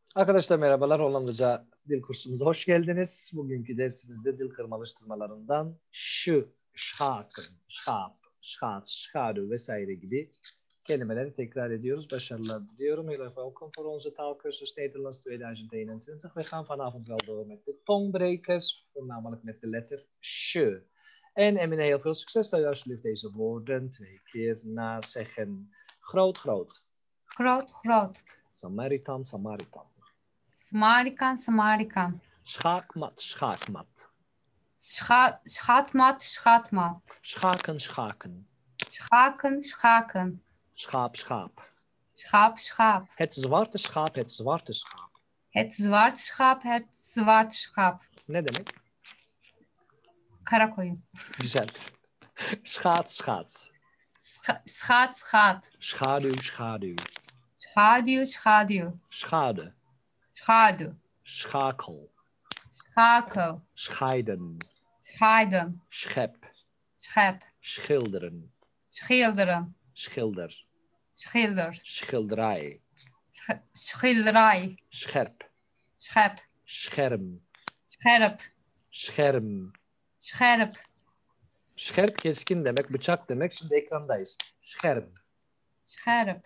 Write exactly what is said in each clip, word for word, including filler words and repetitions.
Arkadaşlar merhabalar, Hollandaca dil kursumuza hoş geldiniz. Bugünkü dersimizde dil kırma alıştırmalarından şu, schaken, schap, schaats, schaduw vesaire gibi kelimeleri tekrar ediyoruz. Başarılar diliyorum. Heel erg welkom voor onze taalkursus Nederlands tweeduizend eenentwintig. We gaan vanavond wel door met de tongbrekers, voornamelijk met de letter sh. En Emine, heel veel succes. Zou je alsjeblieft deze woorden twee keer nazeggen. Groot, groot. Groot, groot. Samaritan, Samaritan. Samarikan, Samarikan. Schaakmat, schaakmat. Scha schatmat, schatmat. Schaken, schaken. Schaken, schaken. Schaap, schaap. Schaap, schaap. Het zwarte schaap, het zwarte schaap. Het zwarte schaap, het zwarte schaap. Ne demek? Kara koyun. Güzel. Schaats, schaats. Scha schaat, schaat. Schaduw, schaduw. Schaduw, schaduw. Schade. Schaduw. Schakel. Schakel. Scheiden. Scheiden. Schep. Schep. Schilderen. Schilderen. Schilder. Schilders. Schilderij. Sch schilderij. Scherp. Schep. Scherm. Scherp. Scherm. Scherp. Scherp keskin demek, bıçak demek. Şimdi ekrandayız. Scherm. Scherp.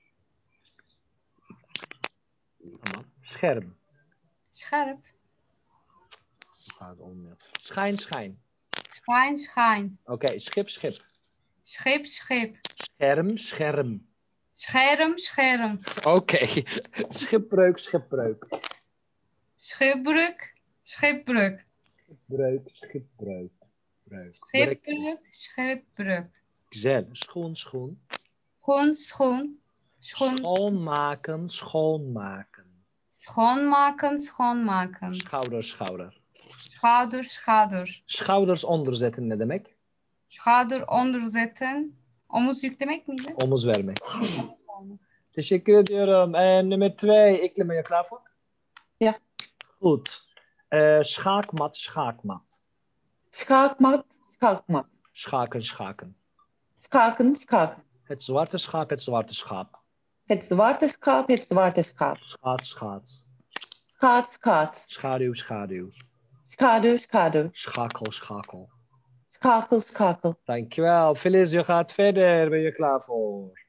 Tamam. Scherm. Scherp. Pardon, olmuyor. Schijn, schijn. Schijn, schijn. Oké, okay. Schip, schip. Schip, schip. Scherm, scherm. Scherm, scherm. Oké. Okay. Schipbreuk, schipbreuk. Schipbreuk, schipbreuk. Schipbreuk, schipbreuk. Breuk. Schipbreuk, schipbreuk. Güzel. Schoen, schoen. Schoen, schoen. Schoen. Schoonmaken, schoonmaken. Schoonmaken, schoonmaken. Schouder, schouder. Schouder, schouder. Schouders onderzetten ne demek? Schouder onderzetten. Omuz yüklemek miydi? Omuz vermek. Teşekkür ediyorum. En nummer twee. Ekleme, je klaar voor? Ja. Goed. Uh, schaakmat, schaakmat. Schaakmat, schaakmat. Schaken, schaken. Schaken, schaken. Het zwarte schaap, het zwarte schaap. Het zwarte schaap, het zwarte schaap. Schaats, schaats. Schaats, schaats. Schaduw, schaduw. Schaduw, schaduw. Schakel, schakel. Schakel, schakel. Dankjewel. Feliz, je gaat verder. Ben je klaar voor?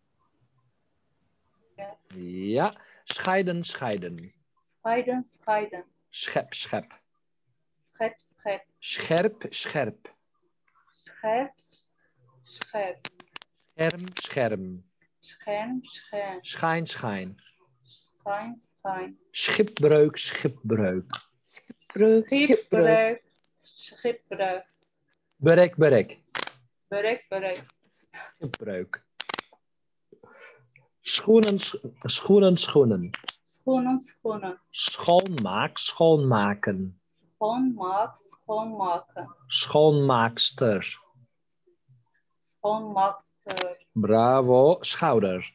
Ja. Ja. Scheiden, scheiden. Scheiden, scheiden. Schep, schep. Schep, schep. Scherp, scherp. Scherp, scherp. Scherm, scherm. Scherm, scherm. Schijn, schijn. Schijn, schijn. Schipbreuk, schipbreuk. Schipbreuk, Schipbreuk. Schipbreuk. Berek, berek. Berek, berek. Schipbreuk. Schoenen, schoenen, schoenen. Schoenen, schoenen. Schoonmaak, schoonmaken. Schoonmaak, schoonmaken. Schoonmaakster. Schoonmaakster. Bravo. Schouder.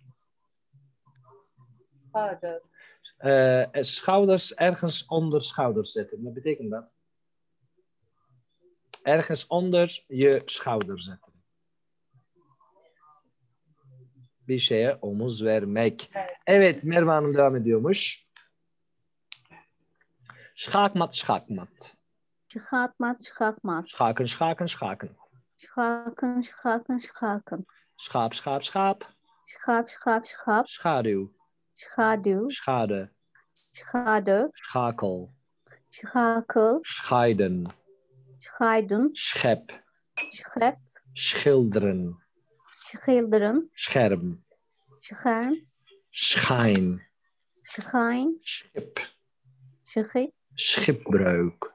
Schouder. Uh, schouders ergens onder schouders zetten. Wat betekent dat? Ergens onder je schouder zetten. Bir şeye omuz vermek. Evet, Merve Hanım devam ediyormuş. Schaakmat, schaakmat. Schaakmat, schaakmat. Schaken, schaken, schaken. Schaken, schaken, schaken. Schaap, schaap, schaap. Schaap, schaap, schaap. Schaduw. Schaduw. Schade. Schade. Schakel. Schakel. Scheiden. Scheiden. Schep. Schep. Schilderen. Schilderen. Scherm. Scherm. Schijn. Schijn. Schip. Schip. Schipbreuk.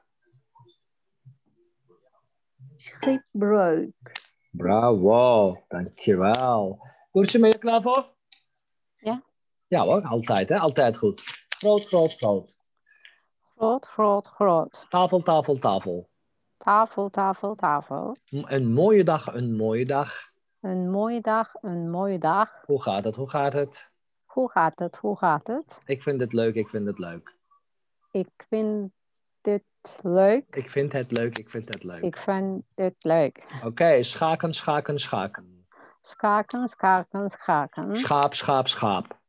Schipbreuk. Bravo, dankjewel. Doortje, ben je klaar voor? Ja. Ja hoor, altijd hè, altijd goed. Groot, groot, groot. Groot, groot, groot. Tafel, tafel, tafel. Tafel, tafel, tafel. Een mooie dag, een mooie dag. Een mooie dag, een mooie dag. Hoe gaat het, hoe gaat het? Hoe gaat het, hoe gaat het? Ik vind het leuk, ik vind het leuk. Ik vind het leuk. Ik vind het leuk, ik vind het leuk. Ik vind het leuk. Oké, okay, schaken, schaken, schaken. Schaken, schaken, schaken. Schaap, schaap, schaap.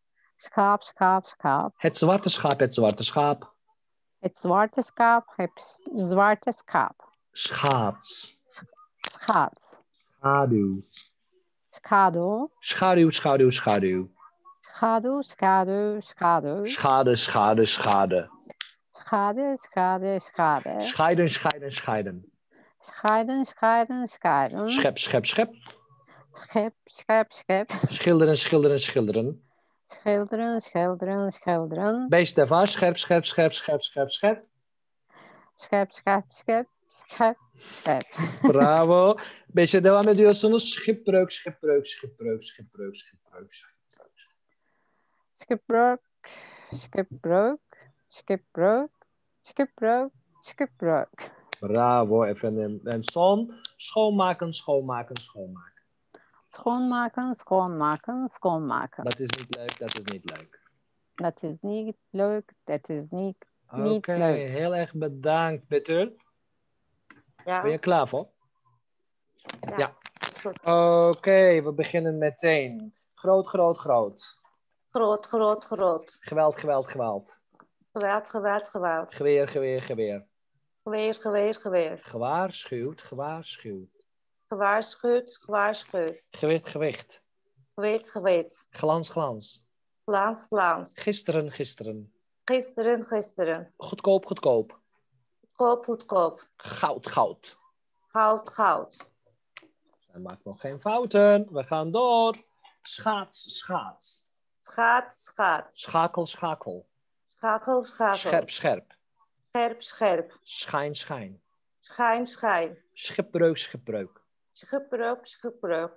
Schaap, schaap, schaap. Het zwarte schaap, het zwarte schaap. Het zwarte schaap, het s- zwarte schaap. Schaats. Schaats. Schaduw. Schaduw. Schaduw, schaduw, schaduw. Schaduw, schaduw, schaduw. Schade, schade, schade. Schade, schade, schade. Scheiden, scheiden, scheiden. Scheiden, scheiden, scheiden. Schep, schep, schep. Schep, schep, schep. Schilderen, schilderen, schilderen. Schilderen, schilderen, schilderen. Beest der vaar, scherp, scherp, scherp, scherp, scherp, scherp. Schep, schep, schep, schep, schep. Bravo. Beetje devam ediyorsunuz. Schipbreuk, schipbreuk, schipbreuk, schipbreuk, schipbreuk, schipbreuk. Skipbreuk, skipbreuk, skipbreuk, skipbreuk, skipbreuk. Bravo efendim. En son, schoonmaken, schoonmaken, schoonmaken. Schoonmaken, schoonmaken, schoonmaken. Dat is niet leuk, dat is niet leuk. Dat is niet leuk, dat is niet, Oké, niet leuk. heel erg bedankt, Betul. Ja, Ben je klaar voor? ja. Ja. Is goed. Oké, we beginnen meteen. Groot, groot, groot. Groot, groot, groot. Geweld, geweld, geweld. Geweld, geweld, geweld. Geweer, geweer, geweer. Geweer, geweer, geweer. Gewaarschuwd, gewaarschuwd. Gewaarschuwd, gewaarschuwd. Gewicht, gewicht. Geweet, geweet. Glans, glans. Glans, glans. Gisteren, gisteren. Gisteren, gisteren. Goedkoop, goedkoop. Goedkoop, goedkoop. Goud, goud. Goud, goud. Hij maakt nog geen fouten. We gaan door. Schaats, schaats. Schaat, schaat. Schakel, schakel. Schakel, schakel. Scherp, scherp. Scherp, scherp. Schijn, schijn. Schijn, schijn. Schipbreuk, schipbreuk. Schipbreuk, schipbreuk.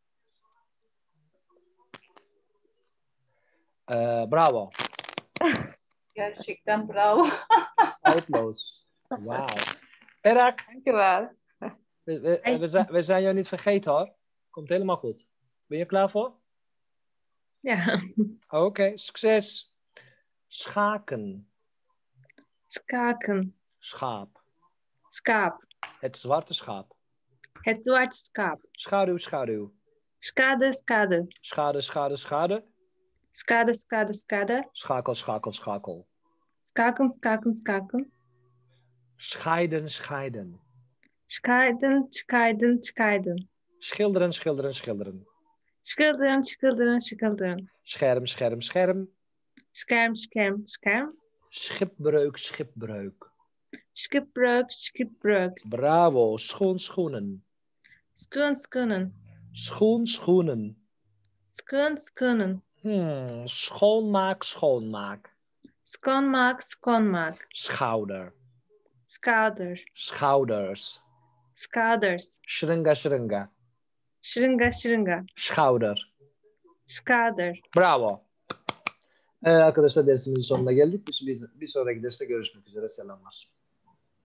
Eh, bravo. Gerçekten bravo. Uitloos. Wauw. Perak, Dankjewel. we, we, we, zijn, we zijn jou niet vergeten hoor. Komt helemaal goed. Ben je klaar voor? Ja, Oké, succes. Schaken. skaken, Schaap. skaap, Het zwarte schaap. het zwarte skaap, Schaduw, schaduw. skade, skade, Schade, schade, schade. skade, skade, skade, Schakel, schakel, schakel. skaken, skaken, skaken, Scheiden, scheiden. scheiden, scheiden, scheiden, Schilderen, schilderen, schilderen. schilderen, schilderen, schilderen, Scherm, scherm, scherm. scherm, scherm, scherm, Schipbreuk, schipbreuk. schipbreuk, schipbreuk, Bravo. Schoen, schoenen. schoen, schoenen, Schoen, schoenen. schoen, schoenen, Hmm. Schoonmaak, schoonmaak. schoonmaak, schoonmaak, Schouder. schouder, Schouders. schouders, Shringa, shringa. shringa, shringa, Schouder. schouder. Bravo. Ee, arkadaşlar dersimizin sonuna geldik. Bir, bir, bir sonraki derste görüşmek üzere. Selamlar.